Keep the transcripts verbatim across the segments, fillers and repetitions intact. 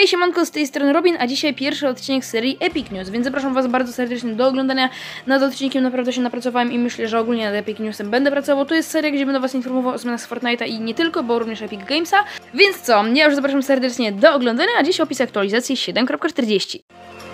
Hej, siemanko, z tej strony Robin, a dzisiaj pierwszy odcinek serii Epic News, więc zapraszam was bardzo serdecznie do oglądania. Nad odcinkiem naprawdę się napracowałem i myślę, że ogólnie nad Epic Newsem będę pracował. To jest seria, gdzie będę was informował o zmianach z Fortnite'a i nie tylko, bo również Epic Gamesa. Więc co, ja już zapraszam serdecznie do oglądania, a dziś opis aktualizacji siedem kropka czterdzieści.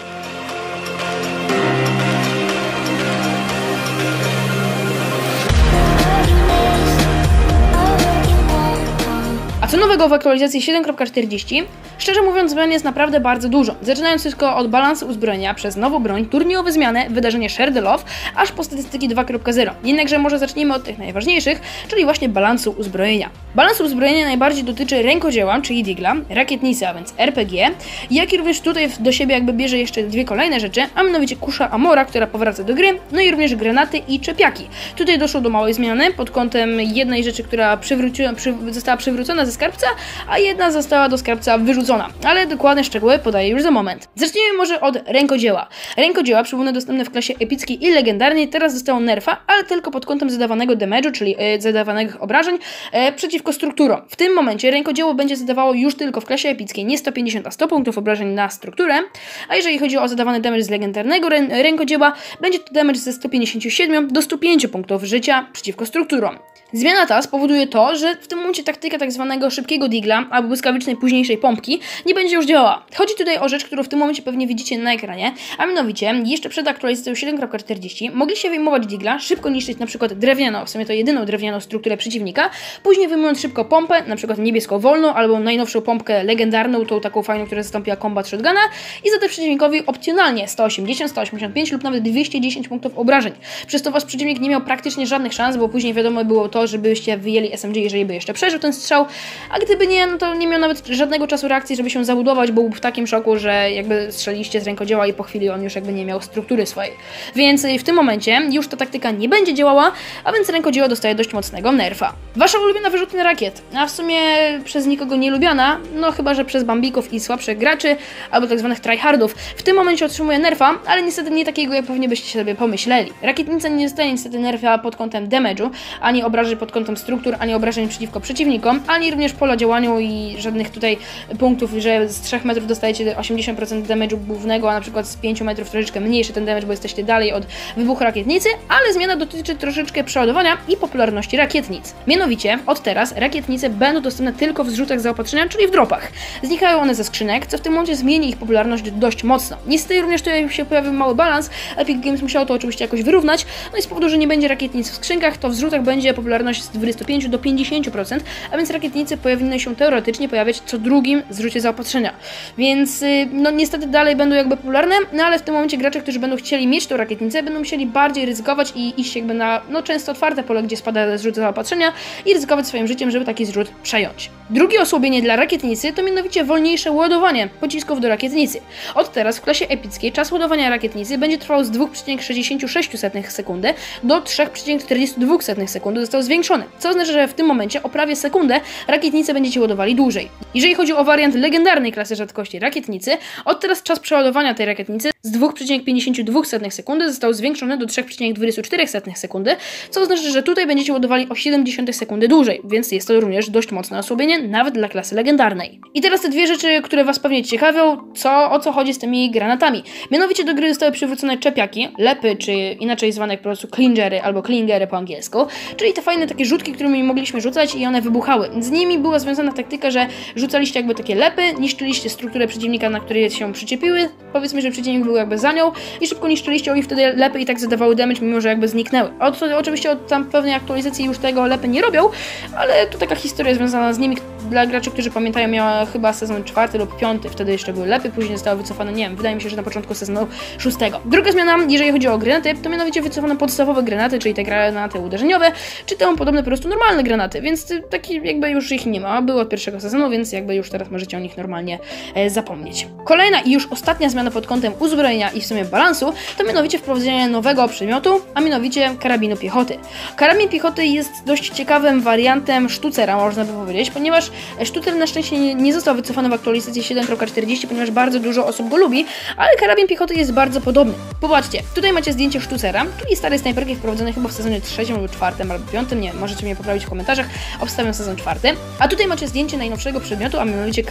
A co nowego w aktualizacji siedem kropka czterdzieści? Szczerze mówiąc, zmian jest naprawdę bardzo dużo. Zaczynając tylko od balansu uzbrojenia przez nową broń, turniejowe zmiany, wydarzenie Share the Love, aż po statystyki dwa kropka zero. Jednakże może zacznijmy od tych najważniejszych, czyli właśnie balansu uzbrojenia. Balans uzbrojenia najbardziej dotyczy rękodzieła, czyli digla, rakietnicy, a więc R P G, jak i również tutaj do siebie jakby bierze jeszcze dwie kolejne rzeczy, a mianowicie kusza Amora, która powraca do gry, no i również granaty i czepiaki. Tutaj doszło do małej zmiany pod kątem jednej rzeczy, która przywróciła, przy, została przywrócona ze skarbca, a jedna została do skarbca wyrzucona. Ale dokładne szczegóły podaję już za moment. Zacznijmy może od rękodzieła. Rękodzieła, przypomnę, dostępne w klasie epickiej i legendarnej, teraz dostało nerfa, ale tylko pod kątem zadawanego damage'u, czyli yy, zadawanych obrażeń yy, przeciwko strukturom. W tym momencie rękodzieło będzie zadawało już tylko w klasie epickiej nie sto pięćdziesiąt, a sto punktów obrażeń na strukturę, a jeżeli chodzi o zadawany damage z legendarnego rę rękodzieła, będzie to damage ze sto pięćdziesięciu siedmiu do stu pięciu punktów życia przeciwko strukturom. Zmiana ta spowoduje to, że w tym momencie taktyka tak zwanego szybkiego digla albo błyskawicznej późniejszej pompki nie będzie już działała. Chodzi tutaj o rzecz, którą w tym momencie pewnie widzicie na ekranie, a mianowicie jeszcze przed aktualizacją siedem kropka czterdzieści mogliście wyjmować digla, szybko niszczyć na przykład drewnianą, w sumie to jedyną drewnianą strukturę przeciwnika, później wyjmując szybko pompę, na przykład niebieską wolną albo najnowszą pompkę legendarną, tą taką fajną, która zastąpiła combat shotguna i zadać przeciwnikowi opcjonalnie sto osiemdziesiąt, sto osiemdziesiąt pięć lub nawet dwieście dziesięć punktów obrażeń. Przez to wasz przeciwnik nie miał praktycznie żadnych szans, bo później wiadomo było to, żebyście wyjęli S M G, jeżeli by jeszcze przeżył ten strzał, a gdyby nie, no to nie miał nawet żadnego czasu reakcji, żeby się zabudować, bo był w takim szoku, że jakby strzeliście z rękodzieła i po chwili on już jakby nie miał struktury swojej. Więc w tym momencie już ta taktyka nie będzie działała, a więc rękodzieło dostaje dość mocnego nerfa. Wasza ulubiona wyrzutnia rakiet, a w sumie przez nikogo nie lubiana, no chyba że przez bambików i słabszych graczy, albo tak zwanych tryhardów, w tym momencie otrzymuje nerfa, ale niestety nie takiego, jak pewnie byście sobie pomyśleli. Rakietnica nie dostaje niestety nerfa pod kątem damage'u, ani obrażeń pod kątem struktur, ani obrażeń przeciwko przeciwnikom, ani również pola działaniu i żadnych tutaj punktów, że z trzech metrów dostajecie osiemdziesiąt procent damage'u głównego, a na przykład z pięciu metrów troszeczkę mniejszy ten damage, bo jesteście dalej od wybuchu rakietnicy, ale zmiana dotyczy troszeczkę przeładowania i popularności rakietnic. Mianowicie, od teraz rakietnice będą dostępne tylko w zrzutach zaopatrzenia, czyli w dropach. Znikają one ze skrzynek, co w tym momencie zmieni ich popularność dość mocno. Niestety również tutaj się pojawił mały balans, Epic Games musiało to oczywiście jakoś wyrównać, no i z powodu, że nie będzie rakietnic w skrzynkach, to w zrzutach będzie popularność z dwudziestu pięciu do pięćdziesięciu procent, a więc rakietnice powinny się teoretycznie pojawiać co drugim zrzucie zaopatrzenia. Więc no niestety dalej będą jakby popularne, no ale w tym momencie gracze, którzy będą chcieli mieć tą rakietnicę, będą musieli bardziej ryzykować i iść jakby na no często otwarte pole, gdzie spada zrzut zaopatrzenia i ryzykować swoim życiem, żeby taki zrzut przejąć. Drugie osłabienie dla rakietnicy to mianowicie wolniejsze ładowanie pocisków do rakietnicy. Od teraz w klasie epickiej czas ładowania rakietnicy będzie trwał z dwa przecinek sześćdziesiąt sześć sekundy do trzy przecinek czterdzieści dwa sekundy, został zwiększony, co oznacza, że w tym momencie o prawie sekundę rakietnicę będziecie ładowali dłużej. Jeżeli chodzi o wariant legendarnej klasy rzadkości rakietnicy, od teraz czas przeładowania tej rakietnicy z dwa przecinek pięćdziesiąt dwa sekundy został zwiększony do trzy przecinek dwadzieścia cztery sekundy, co oznacza, że tutaj będziecie ładowali o siedemdziesiąt sekundy dłużej, więc jest to również dość mocne osłabienie, nawet dla klasy legendarnej. I teraz te dwie rzeczy, które was pewnie ciekawią, co, o co chodzi z tymi granatami. Mianowicie do gry zostały przywrócone czepiaki, lepy, czy inaczej zwane po prostu clingery albo klingery po angielsku, czyli te fajne takie rzutki, którymi mogliśmy rzucać i one wybuchały. Z nimi była związana taktyka, że rzucaliście jakby takie lepy, niszczyliście strukturę przeciwnika, na której się przyczepiły, powiedzmy, że przeciwnik był jakby za nią i szybko niszczyliście oni wtedy lepy i tak zadawały damage, mimo że jakby zniknęły. Od, oczywiście od tam pewnej aktualizacji już tego lepy nie robią, ale to taka historia związana z nimi. Dla graczy, którzy pamiętają, miała chyba sezon czwarty lub piąty, wtedy jeszcze były lepy, później zostały wycofane, nie wiem, wydaje mi się, że na początku sezonu szóstego. Druga zmiana, jeżeli chodzi o granaty, to mianowicie wycofano podstawowe granaty, czyli te granaty uderzeniowe, czy temu podobne po prostu normalne granaty, więc taki jakby już ich nie ma, było od pierwszego sezonu, więc jakby już teraz możecie o nich normalnie e, zapomnieć. Kolejna i już ostatnia zmiana pod kątem uzbrojenia i w sumie balansu, to mianowicie wprowadzenie nowego przedmiotu, a mianowicie karabinu piechoty. Karabin piechoty jest dość ciekawym wariantem sztucera, można by powiedzieć, ponieważ sztucer na szczęście nie, nie został wycofany w aktualizacji siedem kropka czterdzieści, ponieważ bardzo dużo osób go lubi, ale karabin piechoty jest bardzo podobny. Popatrzcie, tutaj macie zdjęcie sztucera, czyli starej snajperki wprowadzonej chyba w sezonie trzecim lub czwartym albo piątym, nie wiem, możecie mnie poprawić w komentarzach, obstawiam sezon czwarty. A tutaj macie zdjęcie najnowszego przedmiotu, a mianowicie karabin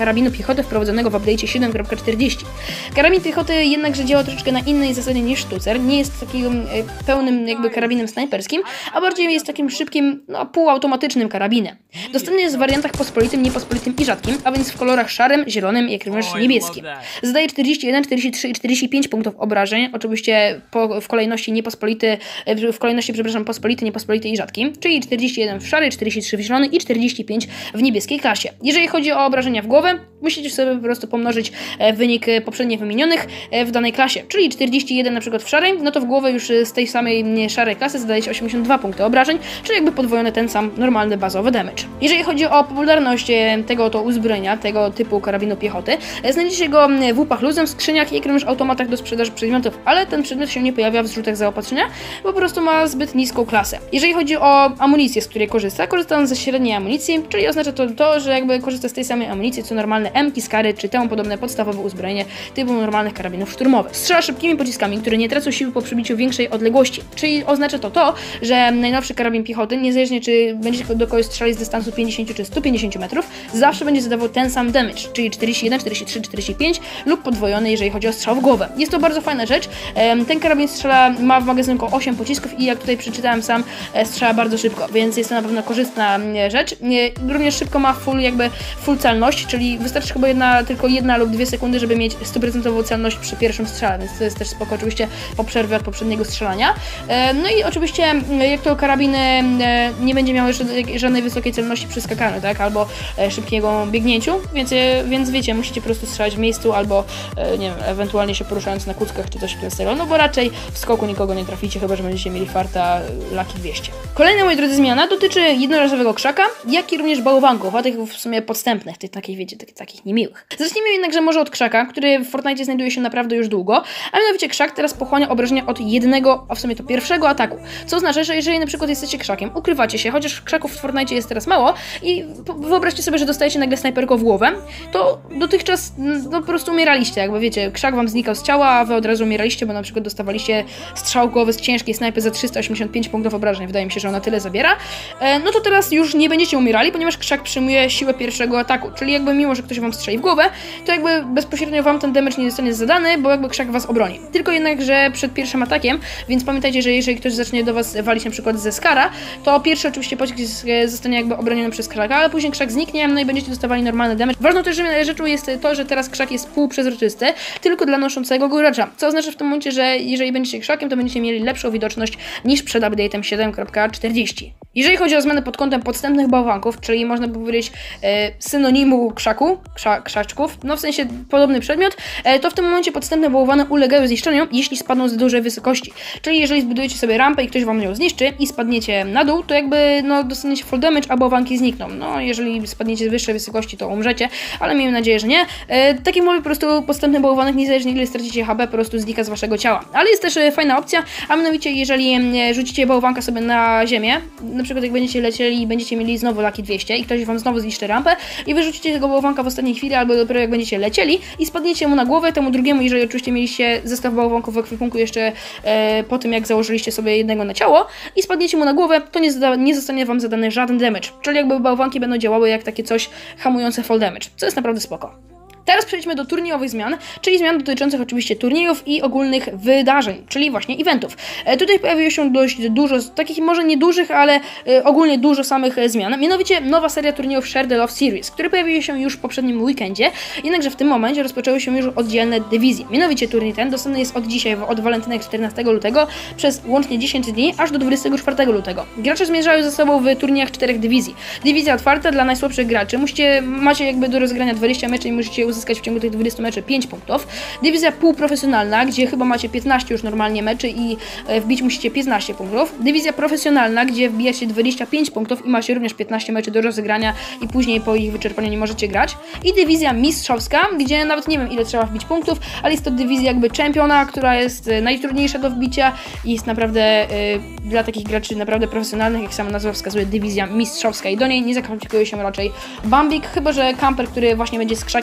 karabinu piechoty wprowadzonego w update'cie siedem kropka czterdzieści. Karabin piechoty jednakże działa troszeczkę na innej zasadzie niż sztucer, nie jest takim e, pełnym jakby karabinem snajperskim, a bardziej jest takim szybkim, no półautomatycznym karabinem. Dostępny jest w wariantach pospolitym, niepospolitym i rzadkim, a więc w kolorach szarym, zielonym, jak również niebieskim. Zadaje czterdzieści jeden, czterdzieści trzy i czterdzieści pięć punktów obrażeń, oczywiście po, w kolejności niepospolity, w kolejności, przepraszam, pospolity, niepospolity i rzadki, czyli czterdzieści jeden w szary, czterdzieści trzy w zielony i czterdzieści pięć w niebieskiej klasie. Jeżeli chodzi o obrażenia w głowę, musicie sobie po prostu pomnożyć wynik poprzednio wymienionych w danej klasie, czyli czterdzieści jeden na przykład w szarej, no to w głowę już z tej samej szarej klasy zadaje się osiemdziesiąt dwa punkty obrażeń, czyli jakby podwojony ten sam normalny bazowy damage. Jeżeli chodzi o popularność tego oto uzbrojenia, tego typu karabinu piechoty, znajdziecie go w łupach luzem, w skrzyniach i również automatach do sprzedaży przedmiotów, ale ten przedmiot się nie pojawia w zrzutach zaopatrzenia, bo po prostu ma zbyt niską klasę. Jeżeli chodzi o amunicję, z której korzysta, korzysta on ze średniej amunicji, czyli oznacza to to, że jakby korzysta z tej samej amunicji co normalne emki, skary czy temu podobne podstawowe uzbrojenie typu normalnych karabinów szturmowych. Strzela szybkimi pociskami, które nie tracą siły po przebiciu większej odległości, czyli oznacza to to, że najnowszy karabin piechoty, niezależnie czy będziecie do kogoś strzelali z dystansu pięćdziesiąt czy sto pięćdziesiąt metrów, zawsze będzie zadawał ten sam damage, czyli czterdzieści jeden, czterdzieści trzy, czterdzieści pięć lub podwojony, jeżeli chodzi o strzał w głowę. Jest to bardzo fajna rzecz. Ten karabin strzela, ma w magazynku osiem pocisków i jak tutaj przeczytałem sam, strzela bardzo szybko, więc jest to na pewno korzystna rzecz. Również szybko ma full jakby full celność, czyli wystarczy chyba jedna, tylko jedna lub dwie sekundy, żeby mieć stu procentową celność przy pierwszym strzale, więc to jest też spoko oczywiście po przerwie od poprzedniego strzelania. No i oczywiście jak to karabiny nie będzie miały żadnej wysokiej celności przy skakaniu, tak, albo szybkiego biegnięciu, więc, więc wiecie, musicie po prostu strzelać w miejscu albo nie wiem, ewentualnie się poruszając na kuckach czy coś w tym stylu, no bo raczej w skoku nikogo nie traficie, chyba że będziecie mieli farta Lucky dwieście. Kolejna, moi drodzy, zmiana dotyczy jednorazowego krzaka, jak i również bałwanków, a tych w sumie podstępnych, tych takich, wiecie, tych, takich niemiłych. Zacznijmy jednakże może od krzaka, który w Fortnite znajduje się naprawdę już długo, a mianowicie krzak teraz pochłania obrażenia od jednego, a w sumie to pierwszego ataku, co oznacza, że jeżeli na przykład jesteście krzakiem, ukrywacie się, chociaż krzaków w Fortnite jest teraz mało i wyobraźcie sobie, że dostajecie nagle snajperką w głowę, to dotychczas no, po prostu umieraliście, jakby wiecie, krzak wam znikał z ciała, a wy od razu umieraliście, bo na przykład dostawaliście strzał głowy z ciężkiej snajpy za trzysta osiemdziesiąt pięć punktów obrażeń, wydaje mi się, że ona tyle zabiera, e, no to teraz już nie będziecie umierali, ponieważ krzak przyjmuje siłę pierwszego ataku, czyli jakby mimo, że ktoś wam strzeli w głowę, to jakby bezpośrednio wam ten damage nie zostanie zadany, bo jakby krzak was obroni. Tylko jednak, że przed pierwszym atakiem, więc pamiętajcie, że jeżeli ktoś zacznie do was walić na przykład ze skara, to pierwszy oczywiście pocisk zostanie jakby obroniony przez krzaka, ale później krzak zniknie, no i będziecie dostawali normalny damage. Ważną też rzeczą jest to, że teraz krzak jest półprzezroczysty, tylko dla noszącego go gracza, co oznacza w tym momencie, że jeżeli będziecie krzakiem, to będziecie mieli lepszą widoczność niż przed update'em siedem kropka czterdzieści. Jeżeli chodzi o zmiany pod kątem podstępnych bałwanków, czyli można by powiedzieć e, synonimu krzaku, krza, krzaczków, no w sensie podobny przedmiot, e, to w tym momencie podstępne bałwany ulegają zniszczeniu, jeśli spadną z dużej wysokości. Czyli jeżeli zbudujecie sobie rampę i ktoś wam ją zniszczy i spadniecie na dół, to jakby no dostaniecie full damage, a bałwanki znikną. No jeżeli spadniecie z wyższej wysokości, to umrzecie, ale miejmy nadzieję, że nie. E, takim mowy po prostu podstępny bałwanek, niezależnie ile stracicie H P, po prostu znika z waszego ciała. Ale jest też e, fajna opcja, a mianowicie jeżeli e, rzucicie bałwanka sobie na ziemię, na przykład jak będziecie lecieli i będziecie mieli znowu Lucky dwieście i ktoś wam znowu zniszczy rampę i wyrzucicie tego bałwanka w ostatniej chwili albo dopiero jak będziecie lecieli i spadniecie mu na głowę, temu drugiemu, jeżeli oczywiście mieliście zestaw bałwanków w ekwipunku jeszcze e, po tym jak założyliście sobie jednego na ciało i spadniecie mu na głowę, to nie, zada, nie zostanie wam zadany żaden damage, czyli jakby bałwanki będą działały jak takie coś hamujące fall damage, co jest naprawdę spoko. Teraz przejdźmy do turniejowych zmian, czyli zmian dotyczących oczywiście turniejów i ogólnych wydarzeń, czyli właśnie eventów. E, tutaj pojawiło się dość dużo, takich może niedużych, ale e, ogólnie dużo samych e, zmian. Mianowicie nowa seria turniejów Share the Love Series, które pojawiły się już w poprzednim weekendzie, jednakże w tym momencie rozpoczęły się już oddzielne dywizje. Mianowicie turniej ten dostępny jest od dzisiaj, od walentynek czternastego lutego, przez łącznie dziesięć dni, aż do dwudziestego czwartego lutego. Gracze zmierzają ze sobą w turniejach czterech dywizji. Dywizja otwarta dla najsłabszych graczy, musicie, macie jakby do rozgrania dwadzieścia meczy i musicie uzyskać w ciągu tych dwudziestu meczy pięć punktów. Dywizja półprofesjonalna, gdzie chyba macie piętnaście już normalnie meczy i wbić musicie piętnaście punktów. Dywizja profesjonalna, gdzie wbijacie dwadzieścia pięć punktów i macie również piętnaście meczy do rozegrania i później po ich wyczerpaniu nie możecie grać. I dywizja mistrzowska, gdzie nawet nie wiem ile trzeba wbić punktów, ale jest to dywizja jakby czempiona, która jest najtrudniejsza do wbicia i jest naprawdę y, dla takich graczy naprawdę profesjonalnych, jak sama nazwa wskazuje, dywizja mistrzowska i do niej nie zakwalifikuje się raczej Bambik, chyba że kamper, który właśnie będzie z krzakiem luz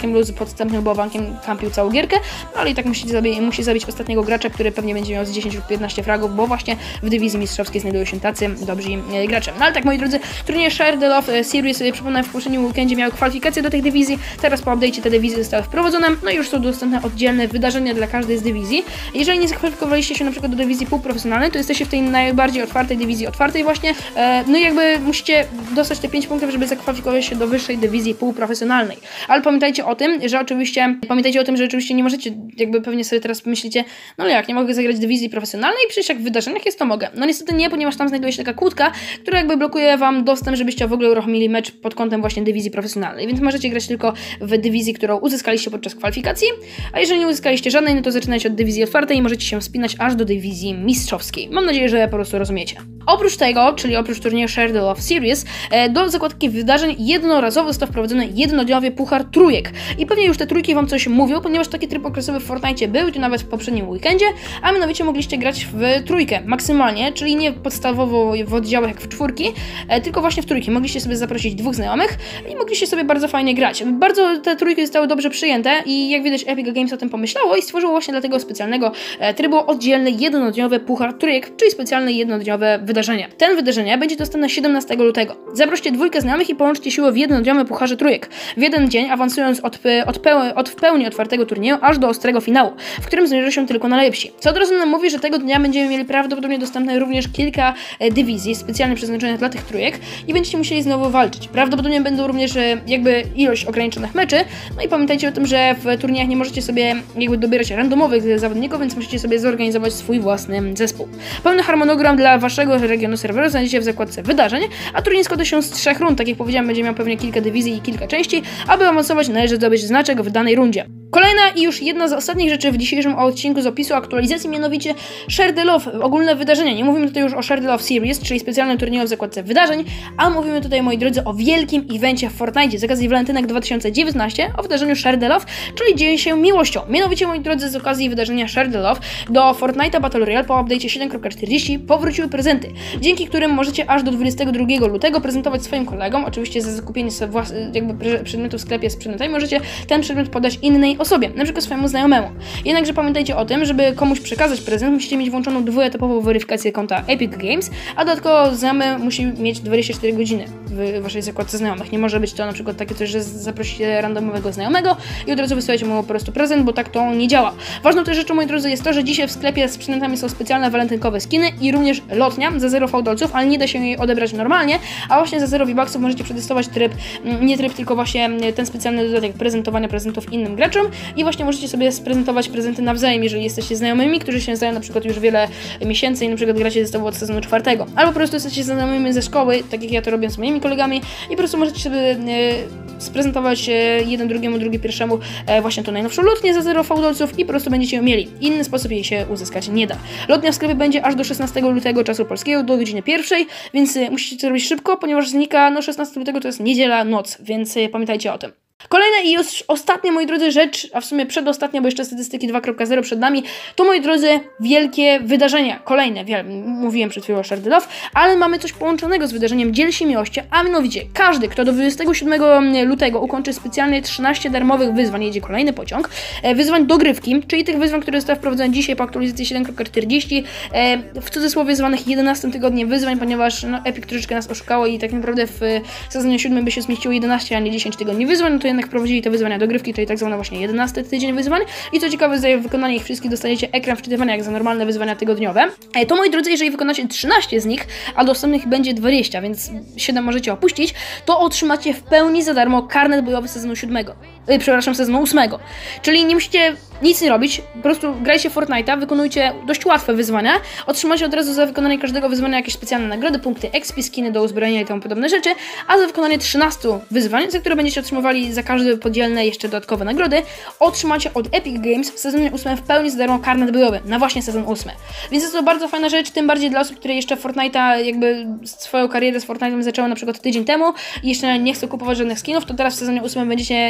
podstępnym bałwankiem kampił całą gierkę, no ale i tak musi zabić, musi zabić ostatniego gracza, który pewnie będzie miał z dziesięć lub piętnaście fragów, bo właśnie w dywizji mistrzowskiej znajdują się tacy dobrzy e, gracze. No ale tak, moi drodzy, turniej Share the Love Series, e, przypomnę, w poprzednim weekendzie miały kwalifikacje do tych dywizji, teraz po update'cie te dywizje zostały wprowadzone, no i już są dostępne oddzielne wydarzenia dla każdej z dywizji. Jeżeli nie zakwalifikowaliście się na przykład do dywizji półprofesjonalnej, to jesteście w tej najbardziej otwartej dywizji otwartej właśnie, e, no i jakby musicie dostać te pięć punktów, żeby zakwalifikować się do wyższej dywizji półprofesjonalnej. Ale pamiętajcie o tym, że oczywiście, pamiętajcie o tym, że oczywiście nie możecie, jakby pewnie sobie teraz myślicie, no ale jak, nie mogę zagrać w dywizji profesjonalnej i przecież jak w wydarzeniach jest, to mogę. No niestety nie, ponieważ tam znajduje się taka kłódka, która jakby blokuje wam dostęp, żebyście w ogóle uruchomili mecz pod kątem właśnie dywizji profesjonalnej, więc możecie grać tylko w dywizji, którą uzyskaliście podczas kwalifikacji, a jeżeli nie uzyskaliście żadnej, no to zaczynajcie od dywizji otwartej i możecie się wspinać aż do dywizji mistrzowskiej. Mam nadzieję, że po prostu rozumiecie. Oprócz tego, czyli oprócz turnieju Share the Love Series, do zakładki wydarzeń jednorazowo został wprowadzony jednodniowy puchar trójek. I pewnie już te trójki wam coś mówią, ponieważ taki tryb okresowy w Fortnite był, to nawet w poprzednim weekendzie, a mianowicie mogliście grać w trójkę maksymalnie, czyli nie podstawowo w oddziałach jak w czwórki, tylko właśnie w trójki. Mogliście sobie zaprosić dwóch znajomych i mogliście sobie bardzo fajnie grać. Bardzo te trójki zostały dobrze przyjęte i jak widać Epic Games o tym pomyślało i stworzyło właśnie dla tego specjalnego trybu oddzielny jednodniowy puchar trójek, czyli specjalne jednodniowe wydarzenie. Ten wydarzenie będzie dostępne siedemnastego lutego. Zaproście dwójkę znajomych i połączcie siłę w jednodniowym pucharze trójek. W jeden dzień awansując od, od, peł, od w pełni otwartego turnieju aż do ostrego finału, w którym zmierzą się tylko najlepsi. Co od razu nam mówi, że tego dnia będziemy mieli prawdopodobnie dostępne również kilka e, dywizji specjalnie przeznaczonych dla tych trójek i będziecie musieli znowu walczyć. Prawdopodobnie będą również e, jakby ilość ograniczonych meczy, no i pamiętajcie o tym, że w turniejach nie możecie sobie jakby dobierać randomowych zawodników, więc musicie sobie zorganizować swój własny zespół. Pełny harmonogram dla waszego regionu serweru znajdziecie w zakładce wydarzeń, a turniej składa się z trzech rund, tak jak powiedziałem, będzie miał pewnie kilka dywizji i kilka części. Aby awansować, należy zdobyć znaczek w danej rundzie. Kolejna i już jedna z ostatnich rzeczy w dzisiejszym odcinku z opisu aktualizacji, mianowicie Share the Love, ogólne wydarzenia. Nie mówimy tutaj już o Share the Love Series, czyli specjalnym turnieju w zakładce wydarzeń, a mówimy tutaj, moi drodzy, o wielkim evencie w Fortnite z okazji Walentynek dwa tysiące dziewiętnaście, o wydarzeniu Share the Love, czyli dzieje się miłością. Mianowicie, moi drodzy, z okazji wydarzenia Share the Love do Fortnite'a Battle Royale po update'cie siedem kropka czterdzieści powróciły prezenty, dzięki którym możecie aż do dwudziestego drugiego lutego prezentować swoim kolegom, oczywiście za zakupienie sobie jakby przedmiotu w sklepie z przedmiotami, możecie ten przedmiot podać innej osobie, na przykład swojemu znajomemu. Jednakże pamiętajcie o tym, żeby komuś przekazać prezent, musicie mieć włączoną dwuetapową weryfikację konta Epic Games, a dodatkowo znajomy musi mieć dwadzieścia cztery godziny w waszej zakładce znajomych. Nie może być to na przykład takie coś, że zaprosicie randomowego znajomego i od razu wysyłacie mu po prostu prezent, bo tak to nie działa. Ważną też rzeczą, moi drodzy, jest to, że dzisiaj w sklepie z przedmiotami są specjalne walentynkowe skiny i również lotnia za zero fałdolców, ale nie da się jej odebrać normalnie, a właśnie za zero V-Bucksów możecie przetestować tryb, nie tryb, tylko właśnie ten specjalny dodatek prezentowania prezentów innym graczom i właśnie możecie sobie sprezentować prezenty nawzajem, jeżeli jesteście znajomymi, którzy się znają na przykład już wiele miesięcy i na przykład gracie ze sobą od sezonu czwartego. Albo po prostu jesteście znajomymi ze szkoły, tak jak ja to robię z moimi kolegami i po prostu możecie sobie e, sprezentować e, jeden drugiemu, drugi pierwszemu e, właśnie tą najnowszą lotnię za zero fałdolców i po prostu będziecie ją mieli. Inny sposób jej się uzyskać nie da. Lotnia w sklepie będzie aż do szesnastego lutego czasu polskiego do godziny pierwszej, więc e, musicie to robić szybko, ponieważ znika, no szesnastego lutego to jest niedziela, noc, więc e, pamiętajcie o tym. Kolejna i już ostatnia, moi drodzy, rzecz, a w sumie przedostatnia, bo jeszcze statystyki dwa kropka zero przed nami, to, moi drodzy, wielkie wydarzenia. Kolejne, wiele, mówiłem przed chwilą o Share the Love, ale mamy coś połączonego z wydarzeniem Dziel się miłością, a mianowicie każdy, kto do dwudziestego siódmego lutego ukończy specjalnie trzynaście darmowych wyzwań, jedzie kolejny pociąg, wyzwań dogrywki, czyli tych wyzwań, które zostały wprowadzone dzisiaj po aktualizacji siedem kropka czterdzieści, w cudzysłowie zwanych jedenastym tygodniem wyzwań, ponieważ no, Epic troszeczkę nas oszukało i tak naprawdę w sezonie siódmym by się zmieściło jedenaście, a nie dziesięć tygodni wyzwań, no to jednak wprowadzili te wyzwania dogrywki, czyli tak zwane właśnie jedenasty tydzień wyzwań i co ciekawe, za wykonanie ich wszystkich dostaniecie ekran wczytywania jak za normalne wyzwania tygodniowe. To, moi drodzy, jeżeli wykonacie trzynaście z nich, a dostępnych będzie dwadzieścia, więc siedem możecie opuścić, to otrzymacie w pełni za darmo karnet bojowy sezonu siódmego. Yy, przepraszam, sezonu ósmego. Czyli nie musicie nic nie robić, po prostu grajcie w Fortnite'a, wykonujcie dość łatwe wyzwania, otrzymacie od razu za wykonanie każdego wyzwania jakieś specjalne nagrody, punkty expi, skiny do uzbrojenia i tomu podobne rzeczy, a za wykonanie trzynastu wyzwań, za które będziecie otrzymywali za każde podzielne jeszcze dodatkowe nagrody, otrzymacie od Epic Games w sezonie ósmym w pełni za darmo karnet bojowy na właśnie sezon ósmy. Więc jest to bardzo fajna rzecz, tym bardziej dla osób, które jeszcze Fortnite'a, jakby swoją karierę z Fortnite'em zaczęły na przykład tydzień temu i jeszcze nie chcą kupować żadnych skinów, to teraz w sezonie ósmym będziecie, nie będziecie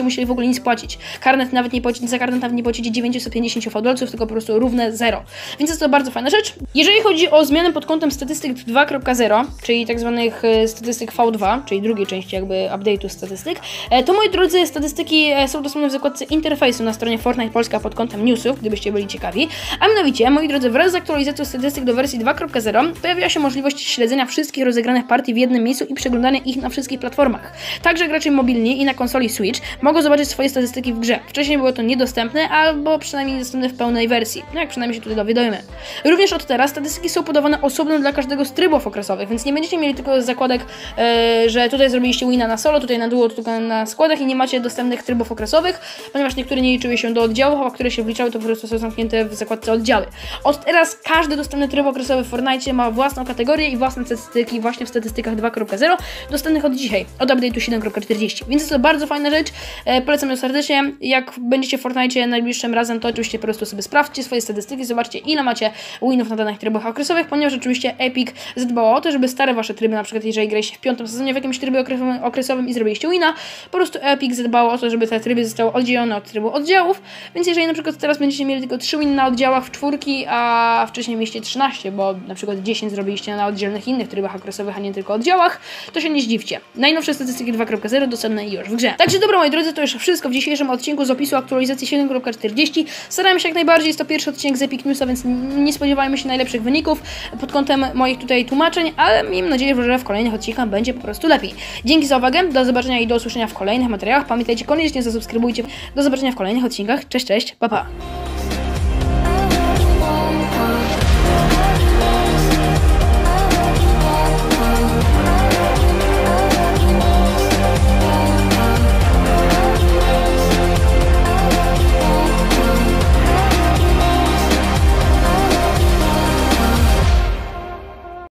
musieli w ogóle nic płacić. Karnet nawet nie płaci, za karnet nawet nie płacicie dziewięćset pięćdziesiąt fałdolców, tylko po prostu równe zero. Więc jest to bardzo fajna rzecz. Jeżeli chodzi o zmiany pod kątem statystyk dwa kropka zero, czyli tak zwanych statystyk V dwa, czyli drugiej części jakby update'u statystyk, to moi drodzy, statystyki są dostępne w zakładce interfejsu na stronie Fortnite Polska pod kątem newsów, gdybyście byli ciekawi. A mianowicie, moi drodzy, wraz z aktualizacją statystyk do wersji dwa kropka zero pojawiła się możliwość śledzenia wszystkich rozegranych partii w jednym miejscu i przeglądania ich na wszystkich platformach. Także gracze mobilni i na konsoli Switch mogą zobaczyć swoje statystyki w grze. Wcześniej było to niedostępne, albo przynajmniej niedostępne w pełnej wersji. No jak przynajmniej się tutaj dowiadujemy. Również od teraz statystyki są podawane osobno dla każdego z trybów okresowych, więc nie będziecie mieli tylko zakładek, yy, że tutaj zrobiliście wina na solo, tutaj na duo, tutaj na składach i nie macie dostępnych trybów okresowych, ponieważ niektóre nie liczyły się do oddziałów, a które się wliczały, to po prostu są zamknięte w zakładce oddziały. Od teraz każdy dostępny tryb okresowy w Fortnite ma własną kategorię i własne statystyki właśnie w statystykach dwa kropka zero, dostępnych od dzisiaj, od update'u siedem kropka czterdzieści. Więc jest to bardzo fajna rzecz, e, polecam ją serdecznie. Jak będziecie w Fortnite najbliższym razem, to oczywiście po prostu sobie sprawdźcie swoje statystyki, zobaczcie ile macie winów na danych trybach okresowych, ponieważ oczywiście Epic zadbało o to, żeby stare wasze tryby, na przykład jeżeli graliście w piątym sezonie w jakimś trybie okresowym i zrobiliście wina, po prostu Epic zadbało o to, żeby te tryby zostały oddzielone od trybu oddziałów, więc jeżeli na przykład teraz będziecie mieli tylko trzy winy na oddziałach w czwórki, a wcześniej mieliście trzynaście, bo na przykład dziesięć zrobiliście na oddzielnych innych trybach okresowych, a nie tylko oddziałach, to się nie zdziwcie. Najnowsze statystyki dwa kropka zero dostępne już w grze. Także dobra, moi drodzy, to już wszystko w dzisiejszym odcinku z opisu aktualizacji siedem kropka czterdzieści. Starałem się jak najbardziej, jest to pierwszy odcinek z Epic Newsa, więc nie spodziewajmy się najlepszych wyników pod kątem moich tutaj tłumaczeń, ale miejmy nadzieję, że w kolejnych odcinkach będzie po prostu lepiej. Dzięki za uwagę, do zobaczenia i do usłyszenia w kolejnych materiałach. Pamiętajcie, koniecznie zasubskrybujcie. Do zobaczenia w kolejnych odcinkach. Cześć, cześć, pa pa!